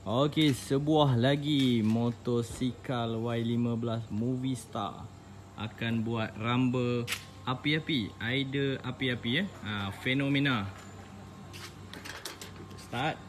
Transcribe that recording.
Okey, sebuah lagi motosikal Y15 Movistar akan buat ramba api-api, idea api-api fenomena. Start.